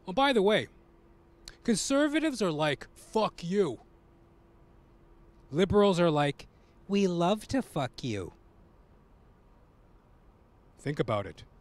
Oh, by the way, conservatives are like, fuck you. Liberals are like, we love to fuck you. Think about it.